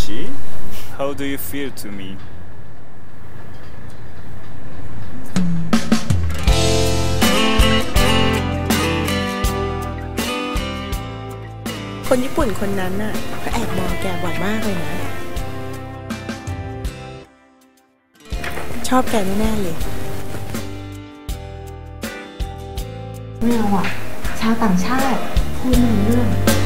Angie, how do you feel to me? คนญี่ปุ่นคนนั้นน่ะเขาแอบมองแกบ่อยมากเลยนะชอบแกแน่ๆเลยไม่เอาอ่ะชาวต่างชาติพูดไม่รู้เรื่อง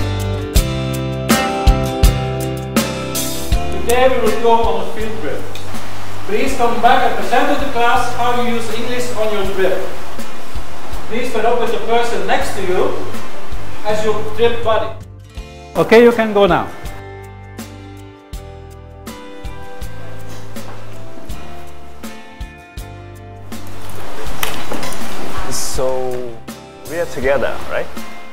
Today we will go on a field trip. Please come back and present to the class how you use English on your trip. Please stand up with the person next to you as your trip buddy. Okay, you can go now. So, we are together, right?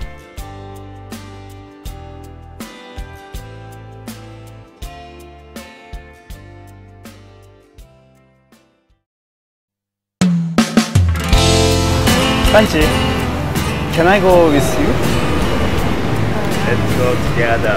Angie, can I go with you? Let's go together.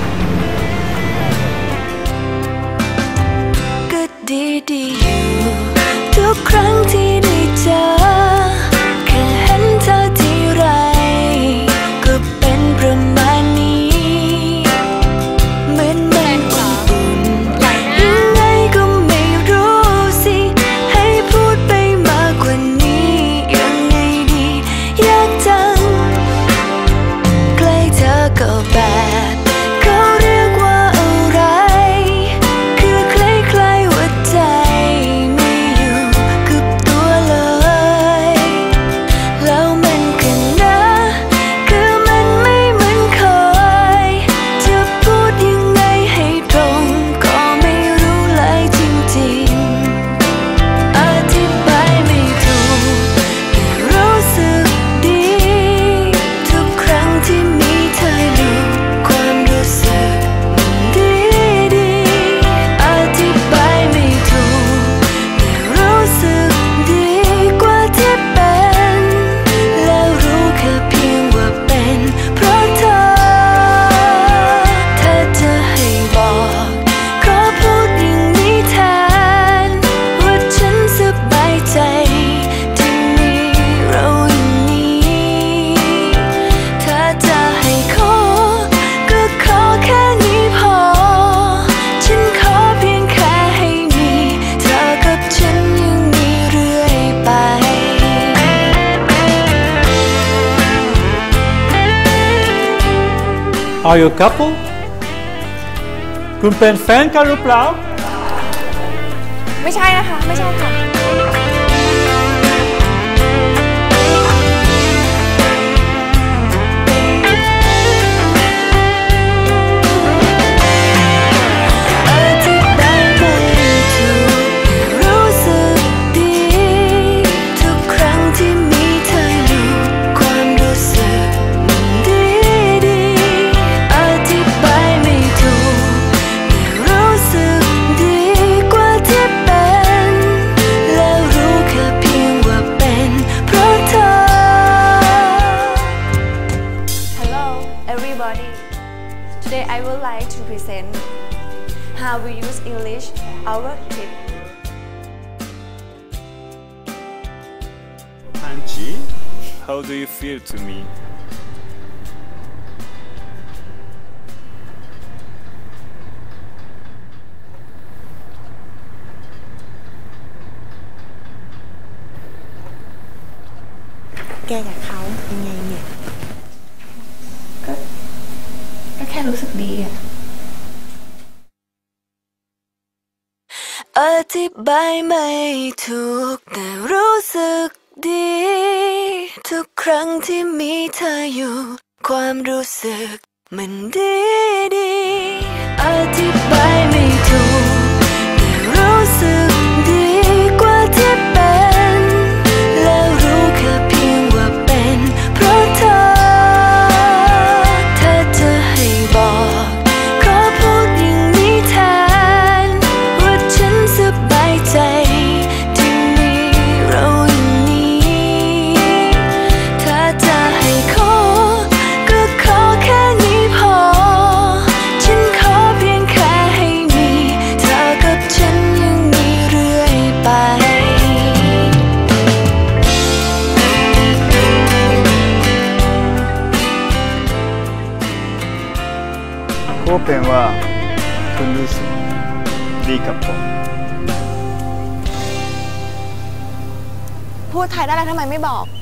ก็ดีๆอยู่ทุกครั้งที่ได้เจอแค่เห็นเธอทีไรก็เป็นประมาณนี้เหมือนมันอุ่นๆยังไงก็ไม่รู้สิให้พูดไปมากกว่านี้ยังไงดีอยากจังใกล้เธอก็แบบเขาเรียกว่าอะไรคือคล้ายๆว่าใจไม่อยู่กับตัวเลยแล้วมันก็นะคือมันไม่เหมือนเคยจะพูดยังไงให้ตรงก็ไม่รู้เลยจริงๆอธิบายไม่ถูกแต่รู้สึกดีทุกครั้งที่มีเธออยู่ความรู้สึกมันดีอธิบายไม่ถูกแต่รู้สึกดีกว่าที่เป็นแล้วรู้แค่เพียงว่าเป็นเพราะเธอถ้าจะให้บอกขอพูดอย่างนี้แทนว่าฉันสบายใจที่มีเราอย่างนี้ถ้าจะให้ขอก็ขอแค่นี้พอฉันขอเพียงแค่ให้มีเธอกับฉันอย่างนี้เรื่อยไป Are you a couple? คุณเป็นแฟนกันหรือเปล่าไม่ใช่นะคะไม่ใช่ค่ะอธิบายไม่ถูกรู้สึกดีทุกครั้งที่มีเธออยู่ความรู้สึกมันดีอธิบายไม่ถูกแต่รู้สึกดีกว่าที่เป็นแล้วรู้แค่เพียงว่าเป็นเพราะเธอ Hello, everybody. Today I would like to present how we use English our trip. Angie, how do you feel to me? แกกับเขายังไงเนี่ยก็แค่รู้สึกดีอ่ะอธิบายไม่ถูกแต่รู้สึกดีทุกครั้งที่มีเธออยู่ความรู้สึกมันดีอธิบายไม่ถูกแต่รู้สึกดีกว่าที่เป็นแล้วรู้แค่เพียงว่าเป็นเพราะเธอถ้าจะให้บอกขอพูดอย่างนี้แทนว่าฉันสบายใจที่มีเราอย่างนี้ถ้าจะให้ขอก็ขอแค่นี้พอฉันขอเพียงแค่ให้มีโอเปนว่าคุณรู้สึกดีกับผมพูดไทยได้แล้วทำไมไม่บอก